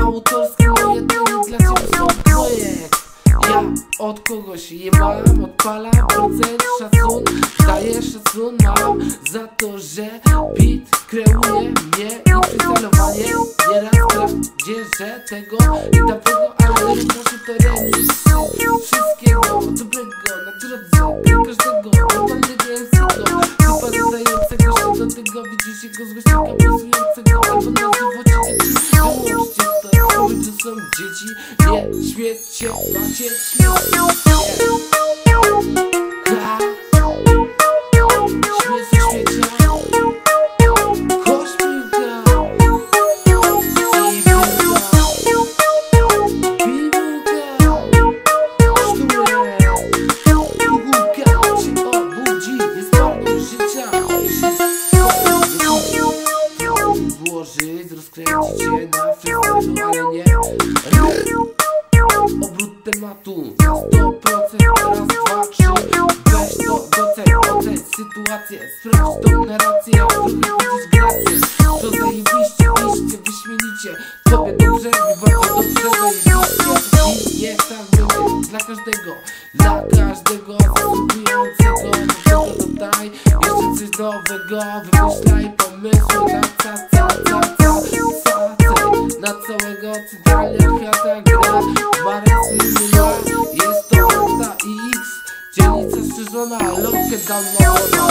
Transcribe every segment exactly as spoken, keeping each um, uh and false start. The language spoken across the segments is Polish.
autorskie moje tony dla ciebie są projekt. Ja od kogoś jebałem, odpalam procent szacun, daję szacun mam za to, że beat kreuje mnie i przycelowanie nieraz kradzieże tego i tamtego, ale proszę to remix wszystkiego dobrego na drodze dla każdego normalnego M C'ego, typa dodającego się do tego, widzisz jego złośnika pasującego albo na żywocie dzieci. Wyłączcie to, że są dzieci, nie śmiecie, macie śmiecie. Ha! Śmiecie, śmiecie. Chodź piłka i piłka, piłka, sztułek, pigułka ci obudzi, jest pełną życia. Włożyć, rozkręcić się na freestylu, ale nie obrót tematu na sto procent, raz, dwa, trzy. Weź to, doceń, oceń sytuację, sprawdź tą narrację, jak trochę widzisz grację. To zajebiście, iście, wyśmienicie, tobie dobrze, mi bardzo dobrze, zajebiście. I nie tak będzie dla każdego, dla każdego zasługującego. Do tego dodaj jeszcze coś nowego, wymyślaj pomysły na ca, ca, ca, ca, ca, ca, na całego centralnie archiata gra. Marek Mimila, jest to Delta X, dzielnica strzyżona, lokę downloada.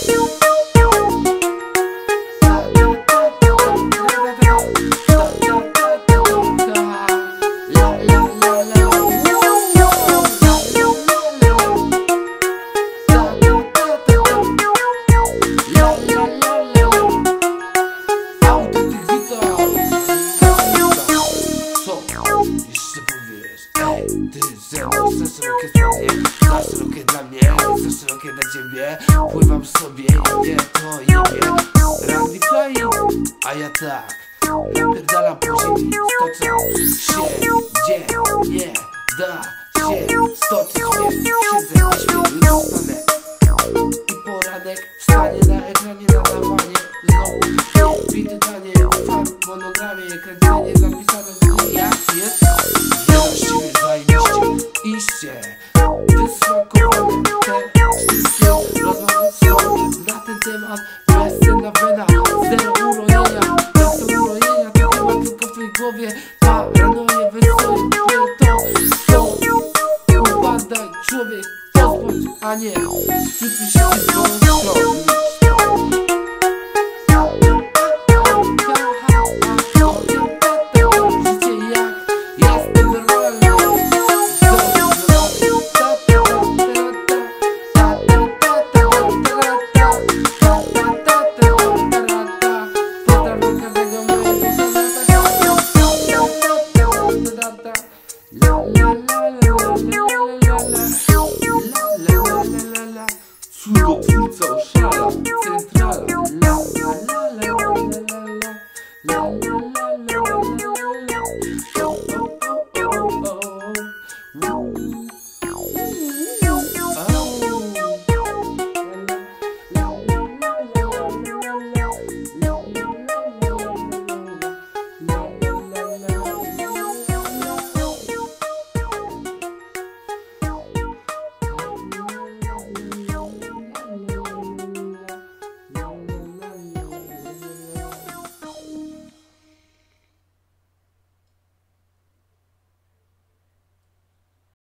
Ty, że masz za szerokie spodnie, za szerokie dla mnie, za szerokie dla ciebie. Pływam sobie i nie to jebie. Randy flying, a ja tak napierdalam po ziemi, stoczę się, gdzie nie da się stoczyć mnie. Siedzę na śmiechu, dostanę i poranek wstanie na ekranie nadawanie. Znowu bity danie, fan w monogramie, kręcenie zapisane z dni. Jak jest? Właściwie zajebiście, iście wysmakowane te wszystkie rozmowy są na ten temat. Bezcenna wena, zero urojenia. Jak są urojenia, to chyba tylko w twojej głowie. Paranoje, wesołe, to są. Upadaj człowiek, pozbądź, a nie przypisz się z